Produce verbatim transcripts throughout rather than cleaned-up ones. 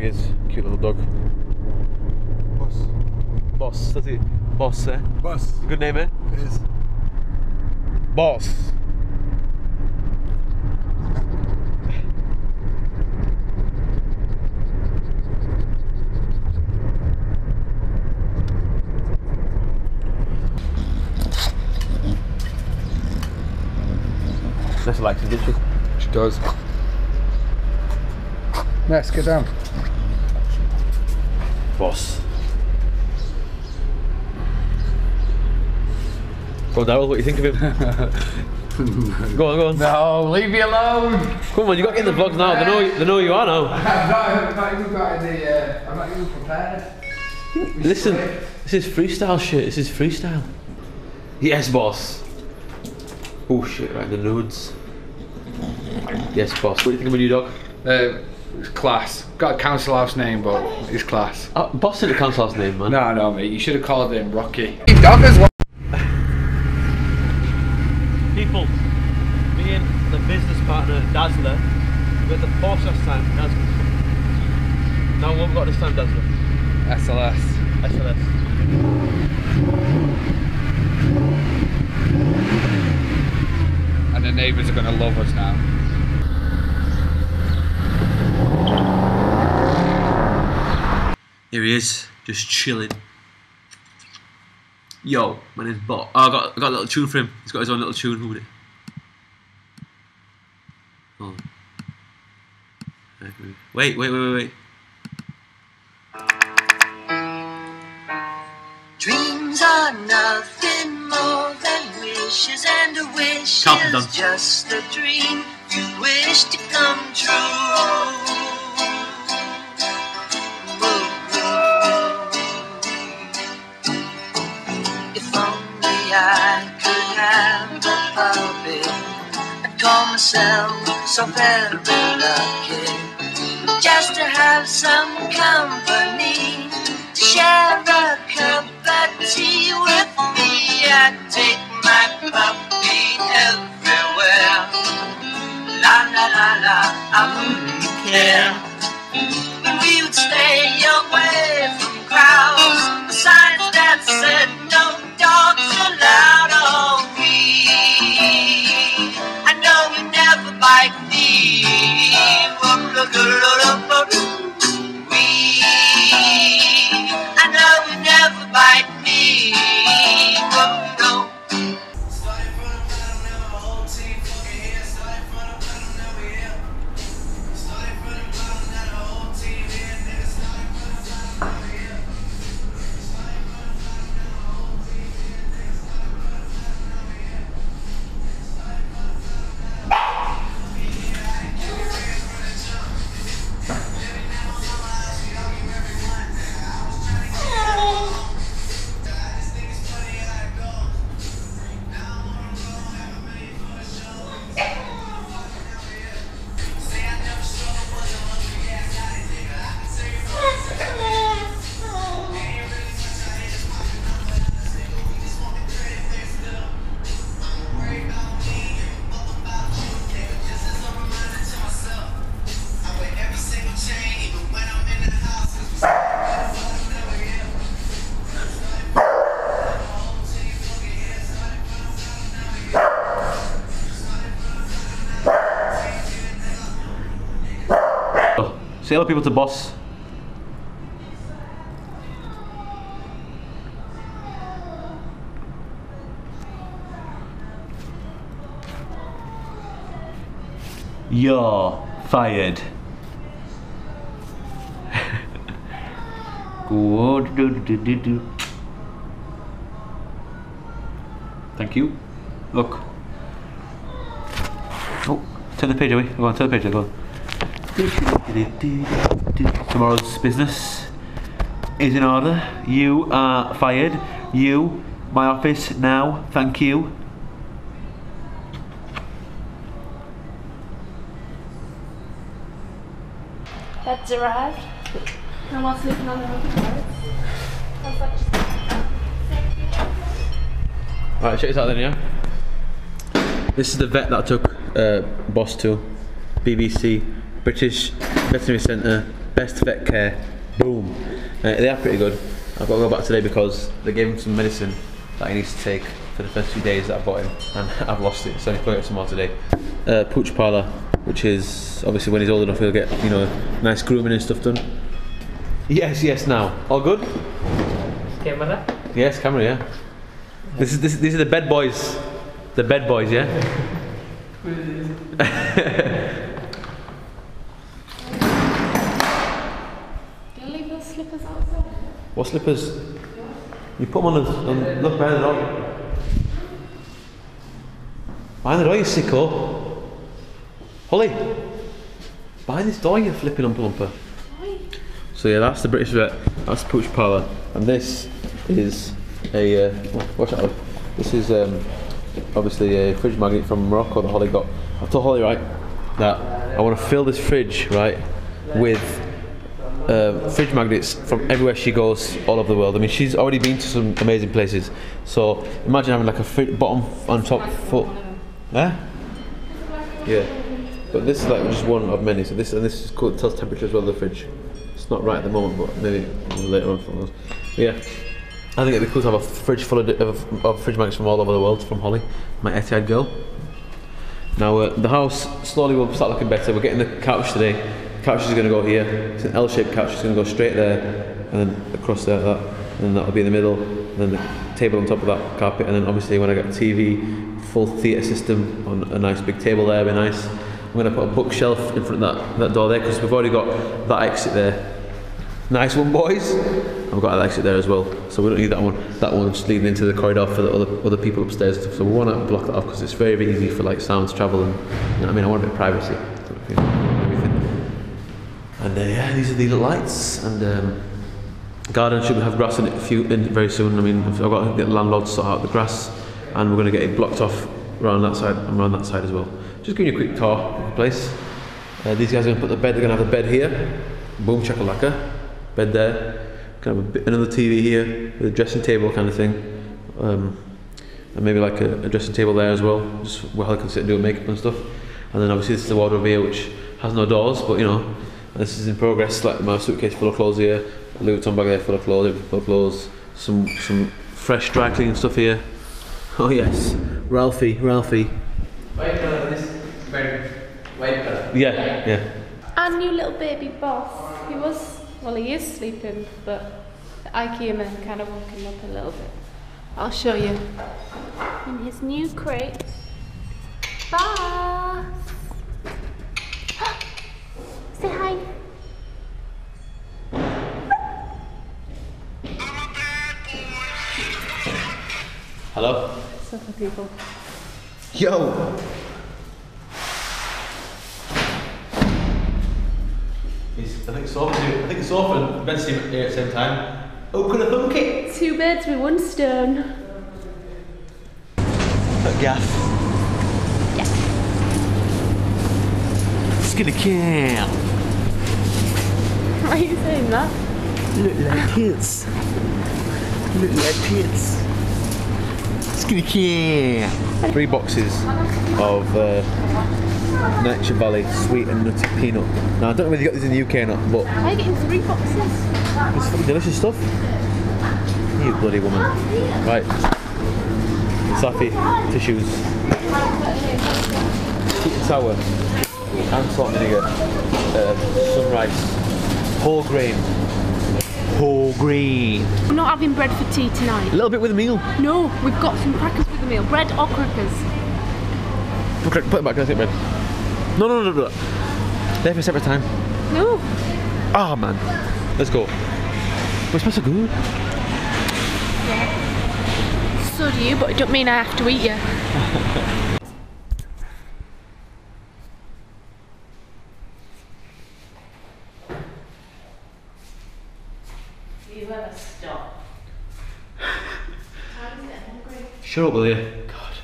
he is, cute little dog. Boss. Boss, that's it. Boss, eh? Boss. Good name, eh? It is. Boss. That's like it, she? She does. Let's get down. Boss. Go on, Daryl, what do you think of him? Go on, go on. No, leave me alone. Come on, you got to get in the vlogs now. They know, they know who you are now. I'm not, I'm not even got any, uh, I'm not even prepared. Listen, this is freestyle shit. This is freestyle. Yes, boss. Oh shit, right in the nudes. Yes, boss. What do you think of my new dog? Uh, it's class. Got a council house name, but it's class. Uh, boss isn't a council house name, man. No, no, mate. You should have called him Rocky. Dog as well. People, me and the business partner Dazzler, we had the Porsche last time. Dazzler. Now what have we got this time, Dazzler? S L S. S L S. And the neighbours are going to love us now. Here he is, just chilling. Yo, my name's Bot. Oh, I got, I got a little tune for him. He's got his own little tune. Who would it? Oh. Wait, wait, wait, wait, wait. Dreams are nothing more than wishes, and a wish Carlton is done. just a dream you wish to come true. If only I could have a puppet, I'd call myself so very lucky, just to have some company, to share a cup of tea with me. I'd take my puppy everywhere. La la la la, I wouldn't care. And we would stay away from crowds, the signs that said no dogs allowed. Oh, we, I know you never bite me. We, I know you never bite me. Whoa, no. Say hello people to Boss. You're fired. Thank you. Look. Oh, turn the page away. Go on, turn the page away. Go on. Tomorrow's business is in order. You are fired. You, my office now. Thank you. That's arrived. And while sleeping on the roof cards. I was like, Alright, check this out then, yeah? This is the vet that I took uh, Boss to. B B C, British Veterinary Centre, Best vet care. Boom. Uh, they are pretty good. I've got to go back today because they gave him some medicine that he needs to take for the first few days that I bought him, and I've lost it, so I need to go get some more today. Uh, Pooch Parlour, which is obviously when he's old enough he'll get, you know, nice grooming and stuff done. Yes, yes, now. All good? Camera? Yes, camera, yeah. This is this these are the bed boys. The bed boys, yeah? Do you leave those slippers outside? What slippers? You put them on the, on, look behind the door. Behind the door, you sicko. Holly. Behind this door, you flipping umpa lumper. So yeah, that's the British vet. That's Pooch Parlour. And this is a, uh, watch that up. This is um, obviously a fridge magnet from Morocco that Holly got. I told Holly, right, that I want to fill this fridge, right, with uh, fridge magnets from everywhere she goes all over the world. I mean, she's already been to some amazing places. So imagine having like a fridge, bottom on top foot. Huh? Yeah. But this is like just one of many. So this and this is cool. It tells temperature as well. The fridge. It's not right at the moment, but maybe later on from those. But yeah. I think it'd be cool to have a fridge full of, of, of fridge magnets from all over the world from Holly, my Etihad girl. Now uh, the house slowly will start looking better. We're getting the couch today. The couch is going to go here. It's an L-shaped couch. It's going to go straight there, and then across there, that, and then that'll be in the middle. And then the table on top of that carpet, and then obviously when I get a T V, full theatre system on a nice big table there, be nice. I'm going to put a bookshelf in front of that, that door there because we've already got that exit there. Nice one, boys. I've got an exit there as well, so we don't need that one. That one's leading into the corridor for the other other people upstairs and stuff. So we want to block that off because it's very, very easy for like sound to travel, and you know, I mean, I want a bit of privacy. You know, everything. And uh, yeah, these are the lights. And um, garden should have grass in it a few in very soon. I mean, I've got to get the landlord to sort out the grass, and we're going to get it blocked off around that side and around that side as well. Just giving you a quick tour of the place. Uh, these guys are going to put the bed. They're going to have the bed here. Boom chakalaka. Bed there. Kind of a bit, another T V here with a dressing table kind of thing, um, and maybe like a, a dressing table there as well, just where I can sit and do makeup and stuff. And then obviously this is the wardrobe here, which has no doors, but you know, this is in progress. Like my suitcase full of clothes here, a Louis Vuitton bag there full of clothes, full of clothes, some some fresh dry cleaning stuff here. Oh yes, Ralphie, Ralphie. White color, this bed, white color. Yeah, yeah. Our new little baby boss. He was, well, he is sleeping, but the IKEA men kind of woke him up a little bit. I'll show you. In his new crate. Boss! Say hi. Hello? What's up, people? Yo! It's, I think it's open. I think it's open. Bed's here at the same time. Oh, could I thunk it? Two birds with one stone. Look, gaff. Yeah. Skinny cow. Why are you saying that? Look like tits. Look like tits. Skinny cow. Three boxes of uh, Nature Valley sweet and nutty peanut. Now I don't know whether you got these in the U K or not, but Why are you getting three boxes? it's fucking delicious stuff. You bloody woman. Right. Safi, tissues. Sweet and sour. And salt and vinegar. Uh, sunrise. Whole grain. Whole grain. We're not having bread for tea tonight. A little bit with a meal. No, we've got some crackers with the meal. Bread or crackers? Put, put it back, can I take bread? No, no, no, no, no. There for a separate time. No. Ah, oh, man. Let's go. We're supposed to go. Yeah. So do you, but it don't mean I have to eat you. You ever stop? I'm getting hungry. Shut up, will you? God.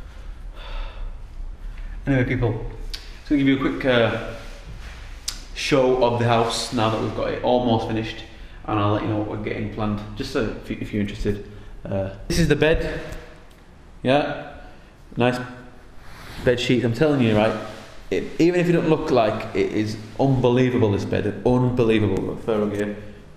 Anyway, people, so I'll give you a quick uh, show of the house now that we've got it almost finished, and I'll let you know what we're getting planned, just so if, you, if you're interested. Uh, this is the bed. Yeah, nice bed sheet. I'm telling you, right? it, even if it don't look like it is unbelievable, this bed, unbelievable. Fair again.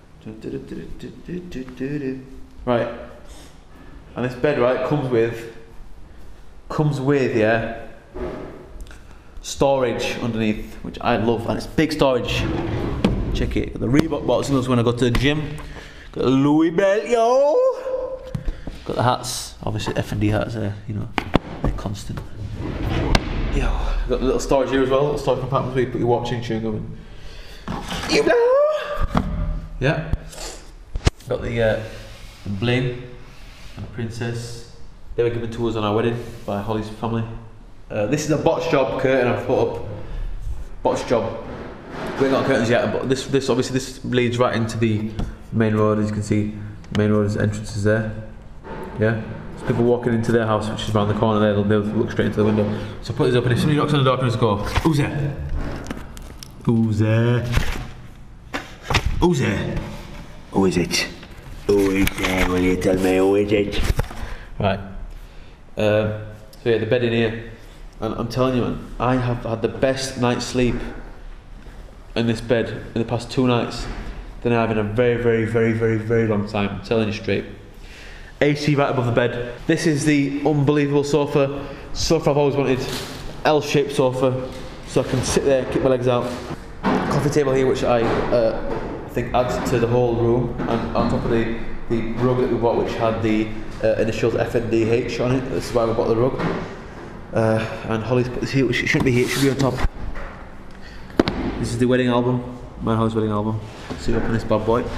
Right, and this bed, right, comes with, comes with, yeah, storage underneath, which I love, and it's big storage. Check it. Got the Reebok boxers when I go to the gym. Got the Louis belt, yo. Got the hats, obviously F and D hats there, you know, they're constant. Yo, got the little storage here as well, little storage compartments where you put your watching chewing gum in. You know. Yeah. Got the, uh, the bling and the princess. They were given to us on our wedding by Holly's family. Uh, this is a botch job curtain I've put up. Botch job. We ain't got curtains yet, but this, this obviously this leads right into the main road. As you can see, the main road's entrance is there. Yeah. There's people walking into their house, which is around the corner there. They'll, they'll look straight into the window. So put this up, and if somebody knocks on the door, can just go, "Who's there? Who's there? Who's there? Who is it? Who is there? Will you tell me who is it?" Right. Um, so yeah, the bed in here, and I'm telling you, man, I have had the best night's sleep in this bed in the past two nights than I have in a very, very, very, very, very long time. I'm telling you straight. A C right above the bed. This is the unbelievable sofa. Sofa I've always wanted. L-shaped sofa, so I can sit there, kick my legs out. Coffee table here, which I uh, think adds to the whole room, and on top of the the rug that we bought, which had the uh, initials F N D H on it. This is why we bought the rug. Uh, and Holly's put this here, which shouldn't be here. It should be on top. This is the wedding album, my Holly's wedding album. See, open this bad boy.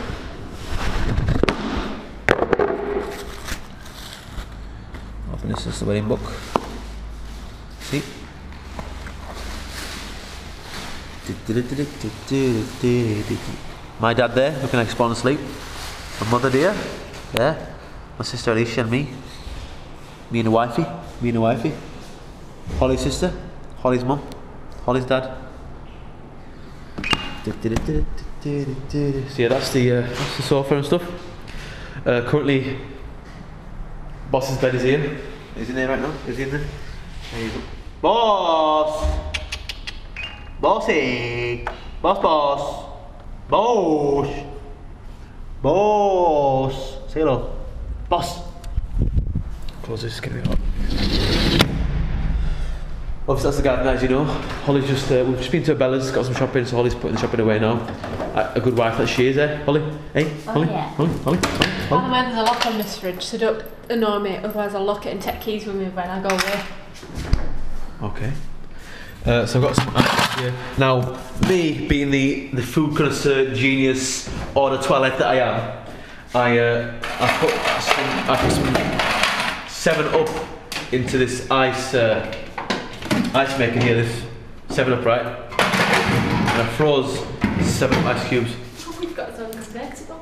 Open this, this is the wedding book. See? My dad there, looking like he's falling asleep. My mother dear, there. My sister Alicia and me. Me and the wifey, me and the wifey. Holly's sister, Holly's mum, Holly's dad. So yeah, that's the, uh, that's the sofa and stuff. Uh, currently, boss's bed is here. He's in there right now. Is he in there? There you go. Boss! Bossy! Boss, boss! Boss! Boss! Say hello. Boss! Close this, it's gonna be hot. Obviously that's the garden, as you know. Holly's just, uh, we've just been to Bella's, got some shopping, so Holly's putting the shopping away now. Uh, a good wife that she is, eh? Holly? Hey? Oh, Holly? yeah. Holly? Holly? Holly? By the way, there's a lock on this fridge, so don't annoy me, otherwise I'll lock it and take keys with me when I go away. Okay. Uh, so I've got some items here. Now, me being the, the food connoisseur genius or the toilet that I am, I, uh, I put some, I put some seven up into this ice uh, ice maker here, this seven up, right? And I froze seven ice cubes. Oh, we've got some convertible.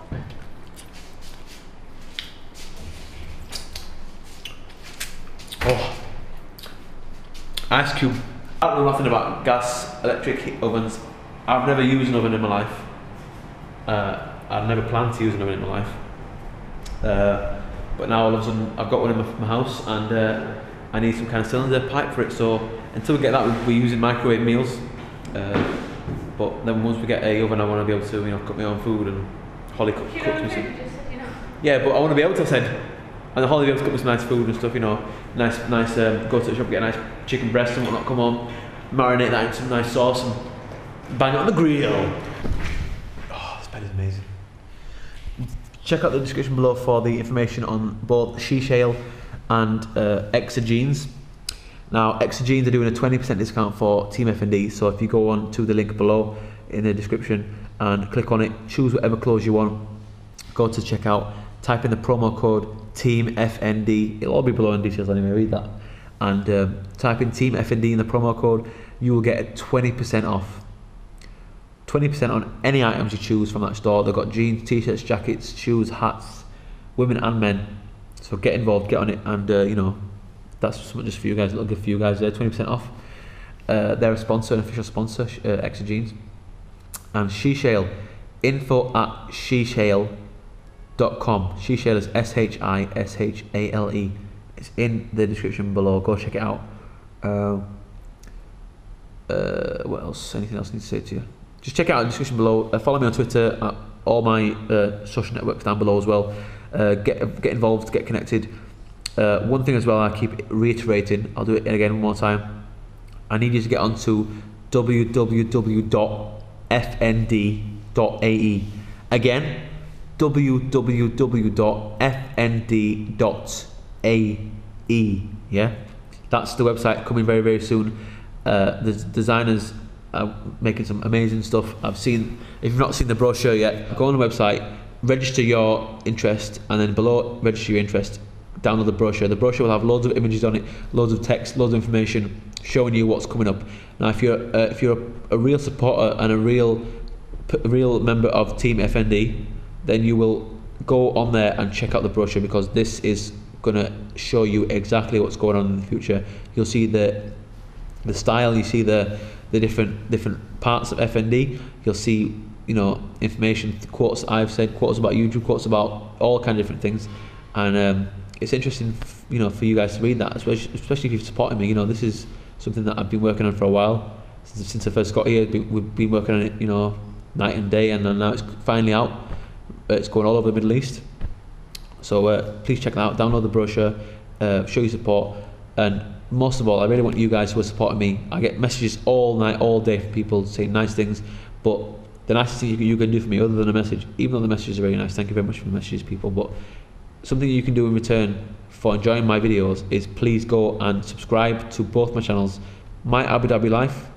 Oh, ice cube. I don't know nothing about gas, electric ovens. I've never used an oven in my life. Uh, I've never planned to use an oven in my life. Uh, but now all of a sudden I've got one in my, my house, and uh, I need some kind of cylinder pipe for it. So until we get that, we're using microwave meals. Uh, but then once we get a oven, I want to be able to, you know, cook my own food, and Holly cook, cooks me some. Yeah, but I want to be able to, I said. And the Holly be able to cook me some nice food and stuff, you know, nice, nice. Um, go to the shop, get a nice chicken breast and whatnot. Come home, marinate that in some nice sauce, and bang it on the grill. Oh, this bed is amazing. Check out the description below for the information on both Sheshale and uh, Exagenes. Now, Exagenes are doing a twenty percent discount for Team F N D. So if you go on to the link below in the description and click on it, choose whatever clothes you want, go to checkout, type in the promo code Team F N D. It'll all be below in details anyway, read that. And um, type in Team F N D in the promo code, you will get a twenty percent off. twenty percent on any items you choose from that store. They've got jeans, t-shirts, jackets, shoes, hats, women and men. So get involved, get on it, and uh, you know, that's something just for you guys, a little gift for you guys there, twenty percent off. Uh, they're a sponsor, an official sponsor, uh, Exagenes. And Sheshale, info at sheshale dot com. Sheshale is S H I S H A L E. It's in the description below, go check it out. Uh, uh, what else? Anything else I need to say to you? Just check out the description below. Uh, follow me on Twitter, at all my uh, social networks down below as well. Uh, get get involved, get connected. Uh, one thing as well, I keep reiterating, I'll do it again one more time. I need you to get onto w w w dot f n d dot a e. Again, w w w dot f n d dot a e. Yeah, that's the website coming very very soon. Uh, the designers are making some amazing stuff. I've seen. If you've not seen the brochure yet, go on the website, register your interest, and then below register your interest, download the brochure. The brochure will have loads of images on it, loads of text, loads of information showing you what's coming up. Now, if you're uh, if you're a, a real supporter and a real a real member of Team F N D, then you will go on there and check out the brochure, because this is going to show you exactly what's going on in the future. You'll see the the style, you see the the different different parts of F N D. You'll see, you know, information, quotes I've said, quotes about YouTube, quotes about all kind of different things, and um, it's interesting, you know, for you guys to read that, especially, especially if you've supported me. You know, this is something that I've been working on for a while since, since I first got here. We've been working on it, you know, night and day, and now it's finally out. It's going all over the Middle East. So uh, please check that out. Download the brochure, uh, show your support, and most of all, I really want you guys who are supporting me. I get messages all night, all day from people saying nice things, but the nicest thing you can do for me, other than a message, even though the messages are very nice, thank you very much for the messages, people, but something you can do in return for enjoying my videos is please go and subscribe to both my channels, My Abu Dhabi Life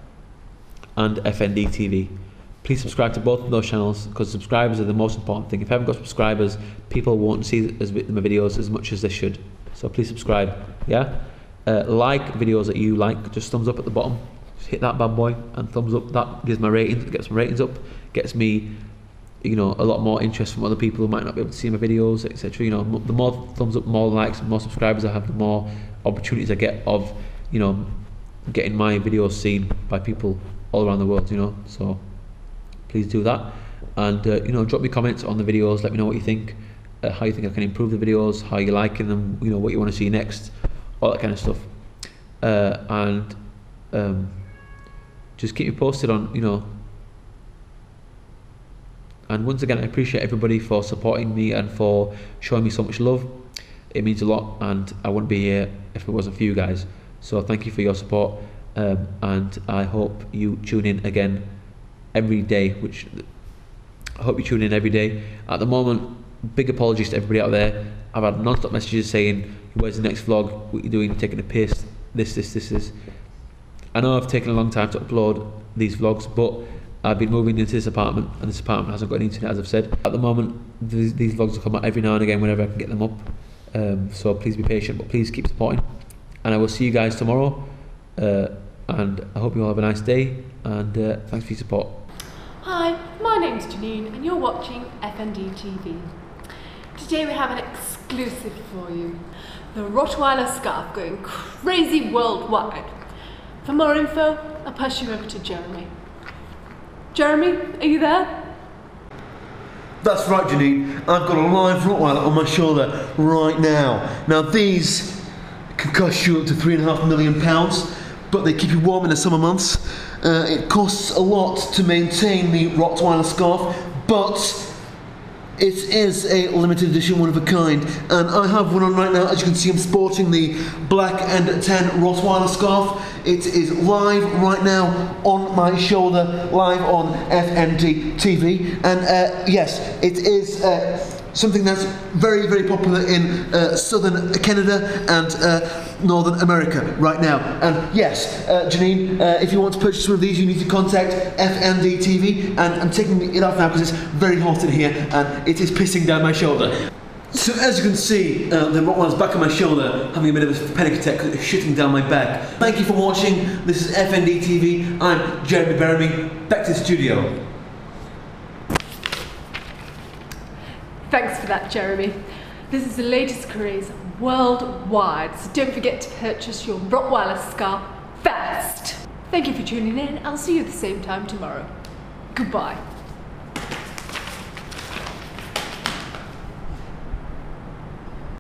and F N D T V. Please subscribe to both of those channels, because subscribers are the most important thing. If I haven't got subscribers, people won't see as my videos as much as they should. So please subscribe, yeah? Uh, like videos that you like, just thumbs up at the bottom. Just hit that bad boy and thumbs up. That gives my ratings, it gets my ratings up, gets me, you know, a lot more interest from other people who might not be able to see my videos, et cetera. You know, the more thumbs up, more likes, more subscribers I have, the more opportunities I get of, you know, getting my videos seen by people all around the world. You know, so please do that, and uh, you know, drop me comments on the videos. Let me know what you think, uh, how you think I can improve the videos, how you're liking them, you know, what you want to see next, all that kind of stuff, uh, and um, just keep me posted on, you know. And once again, I appreciate everybody for supporting me and for showing me so much love. It means a lot, and I wouldn't be here if it wasn't for you guys. So thank you for your support, um, and I hope you tune in again every day, which I hope you tune in every day. At the moment, big apologies to everybody out there. I've had non-stop messages saying, where's the next vlog, what are you doing, taking a piss, this, this, this, this. I know I've taken a long time to upload these vlogs, but I've been moving into this apartment, and this apartment hasn't got any internet, as I've said. At the moment, these, these vlogs will come out every now and again whenever I can get them up. Um, so please be patient, but please keep supporting. And I will see you guys tomorrow. Uh, and I hope you all have a nice day, and uh, thanks for your support. Hi, my name's Janine, and you're watching F N D T V. Today we have an exclusive for you. The Rottweiler scarf going crazy worldwide. For more info, I'll pass you over to Jeremy. Jeremy, are you there? That's right, Janine. I've got a live Rottweiler on my shoulder right now. Now these can cost you up to three and a half million pounds, but they keep you warm in the summer months. Uh, it costs a lot to maintain the Rottweiler scarf, but it is a limited edition, one of a kind, and I have one on right now. As you can see, I'm sporting the black and tan Rottweiler scarf. It is live right now on my shoulder, live on F N D T V, and uh, yes, it is uh, something that's very, very popular in uh, southern Canada and uh, northern America right now. And yes, uh, Janine, uh, if you want to purchase one of these, you need to contact F N D T V, and I'm taking it off now because it's very hot in here and it is pissing down my shoulder. So as you can see, uh, the Rottweiler's back on my shoulder, having a bit of a panic attack because it's shitting down my back. Thank you for watching. This is F N D T V. I'm Jeremy Beremy. Back to the studio. Thanks for that, Jeremy. This is the latest craze worldwide, so don't forget to purchase your Rottweiler scarf fast. Thank you for tuning in. I'll see you at the same time tomorrow. Goodbye.